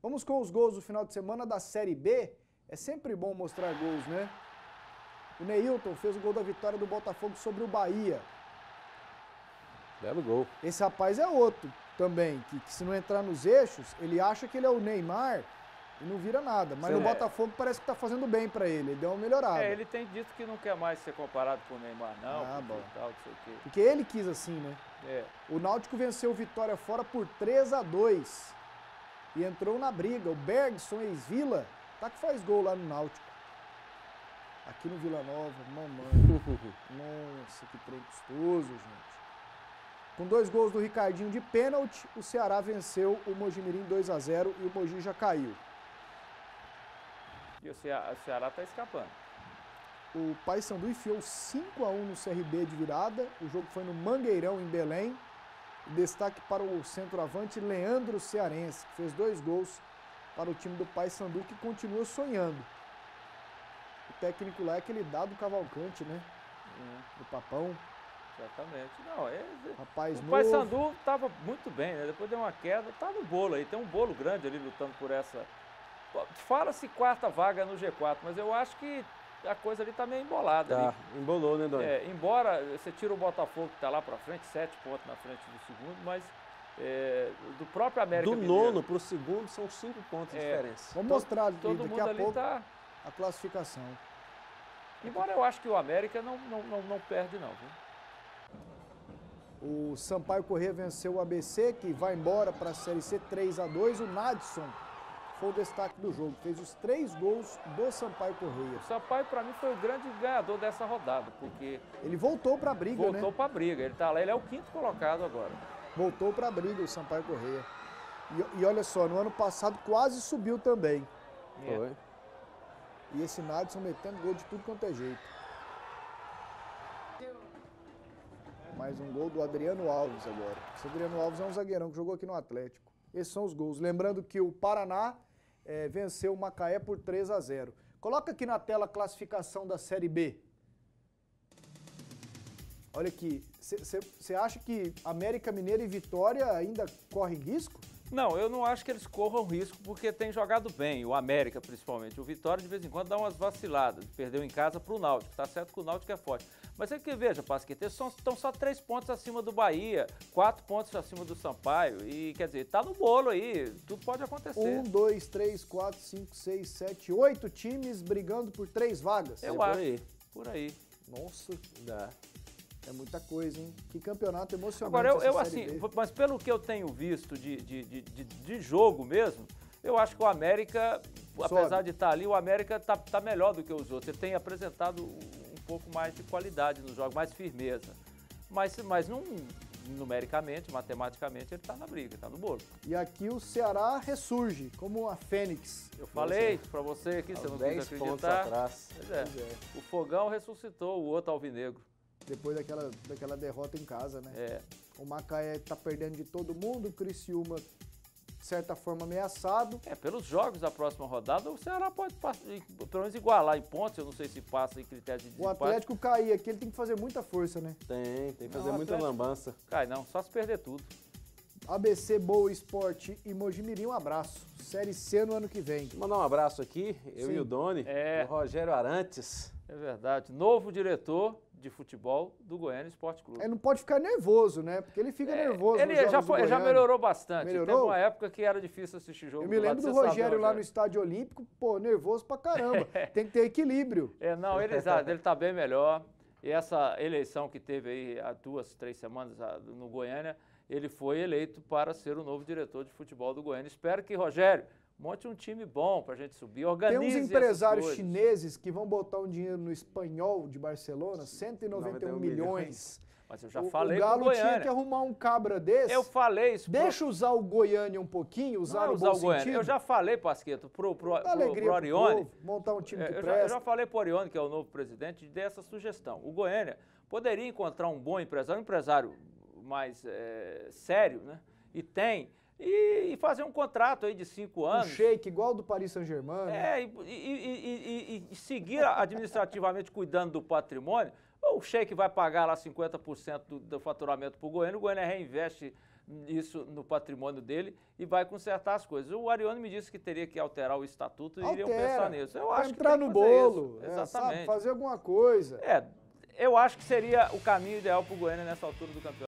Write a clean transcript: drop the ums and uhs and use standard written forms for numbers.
Vamos com os gols do final de semana da Série B. É sempre bom mostrar gols, né? O Neilton fez o gol da vitória do Botafogo sobre o Bahia. Belo gol. Esse rapaz é outro também, que se não entrar nos eixos, ele acha que ele é o Neymar e não vira nada. Mas no Botafogo parece que tá fazendo bem pra ele, ele deu uma melhorada. Ele tem dito que não quer mais ser comparado com o Neymar, não. Bom. Tal, não sei o quê. Porque ele quis assim, né? É. O Náutico venceu o Vitória fora por 3-2 e entrou na briga. O Bergson, ex-Vila, tá que faz gol lá no Náutico. Aqui no Vila Nova, mamãe. Nossa, que trem gostoso, gente. Com 2 gols do Ricardinho de pênalti, o Ceará venceu o Mojimirim 2-0 e o Mogi já caiu. E o Ceará tá escapando. O Paysandu enfiou 5-1 no CRB de virada. O jogo foi no Mangueirão, em Belém. Destaque para o centroavante Leandro Cearense, que fez 2 gols para o time do Paysandu, que continua sonhando. O técnico lá é aquele Dado Cavalcante, né? Do Papão. Exatamente. Não, Rapaz o novo. Paysandu estava muito bem, né? Depois deu uma queda, tá no bolo aí. Tem um bolo grande ali lutando por essa... Fala-se 4ª vaga no G4, mas eu acho que a coisa ali tá meio embolada. Tá, ali. embolou, né, Doni? Embora você tira o Botafogo que tá lá pra frente, 7 pontos na frente do segundo, mas do próprio América Do Mineiro, nono pro segundo são 5 pontos de diferença. Vamos mostrar todo daqui mundo a ali pouco tá... a classificação. Embora eu acho que o América não perde não, viu? O Sampaio Corrêa venceu o ABC, que vai embora para a Série C 3-2. O Nadson foi o destaque do jogo, fez os 3 gols do Sampaio Corrêa. O Sampaio, para mim, foi o grande ganhador dessa rodada, porque... Ele voltou para a briga, né? Voltou para a briga, ele tá lá, ele é o 5º colocado agora. Voltou para a briga o Sampaio Corrêa. E olha só, no ano passado quase subiu também. Foi. E esse Nadson metendo gol de tudo quanto é jeito. Mais um gol do Adriano Alves agora. Esse Adriano Alves é um zagueirão que jogou aqui no Atlético. Esses são os gols. Lembrando que o Paraná venceu o Macaé por 3-0. Coloca aqui na tela a classificação da Série B. Olha aqui. Você acha que América Mineiro e Vitória ainda correm risco? Não, eu não acho que eles corram risco porque tem jogado bem, o América principalmente. O Vitória de vez em quando dá umas vaciladas, perdeu em casa para o Náutico, tá certo que o Náutico é forte. Mas é que veja, Pasqueta, eles estão só 3 pontos acima do Bahia, 4 pontos acima do Sampaio e quer dizer, tá no bolo aí, tudo pode acontecer. 1, 2, 3, 4, 5, 6, 7, 8 times brigando por 3 vagas. Eu acho, por aí. Nossa, Dá. é muita coisa, hein? Que campeonato emocionante. Agora, eu essa assim, Série B. mas pelo que eu tenho visto de jogo mesmo, eu acho que o América, apesar de estar ali, o América tá melhor do que os outros. Ele tem apresentado um pouco mais de qualidade nos jogos, mais firmeza. Mas não, numericamente, matematicamente, ele está na briga, está no bolo. E aqui o Ceará ressurge, como a Fênix. Eu falei para você aqui, você não quis 10 pontos acreditar. atrás. Pois é. O Fogão ressuscitou o outro alvinegro. Depois daquela derrota em casa, né? É. O Macaé tá perdendo de todo mundo, o Criciúma, de certa forma, ameaçado. Pelos jogos da próxima rodada, o Ceará pode pelo menos igualar em pontos, eu não sei se passa em critério de O desempate. Atlético cair aqui, ele tem que fazer muita força, né? Tem que fazer Não, muita Atlético- lambança. Cai não, só se perder tudo. ABC, Boa Esporte e Mojimirim, um abraço. Série C no ano que vem. Vou mandar um abraço aqui, eu Sim. e o Doni, o Rogério Arantes. É verdade. Novo diretor de futebol do Goiânia Esporte Clube. Ele não pode ficar nervoso, né? Porque ele fica nervoso nos Ele jogos já, do já Goiânia. melhorou bastante. Melhorou? Teve uma época que era difícil assistir jogo. Eu me lembro do Rogério lá no Estádio Olímpico, pô, nervoso pra caramba. Tem que ter equilíbrio. Não, ele tá bem melhor. E essa eleição que teve aí há 2, 3 semanas no Goiânia, ele foi eleito para ser o novo diretor de futebol do Goiânia. Espero que, Rogério, monte um time bom pra gente subir, organize Tem uns essas empresários coisas. chineses que vão botar um dinheiro no Espanhol de Barcelona, 191 milhões. Mas eu já falei o pro Galo tinha Goiânia. que arrumar um cabra desse. Eu falei isso. Deixa usar o Goiânia um pouquinho, usar no bom sentido. Eu já falei, Pasqueto, pro Alegria pro Orione. povo, montar um time que Eu presta. já falei pro Orione, que é o novo presidente, dessa sugestão. O Goiânia poderia encontrar um bom empresário, um empresário mais sério, né? E fazer um contrato aí de 5 anos. Um shake igual do Paris Saint-Germain. E seguir administrativamente cuidando do patrimônio. O Sheik vai pagar lá 50% do faturamento para o Goiânia reinveste isso no patrimônio dele e vai consertar as coisas. O Arione me disse que teria que alterar o estatuto e iriam pensar nisso. Eu acho que entrar tem no que fazer bolo, isso. Exatamente. sabe, fazer alguma coisa. Eu acho que seria o caminho ideal para o Goiânia nessa altura do campeonato.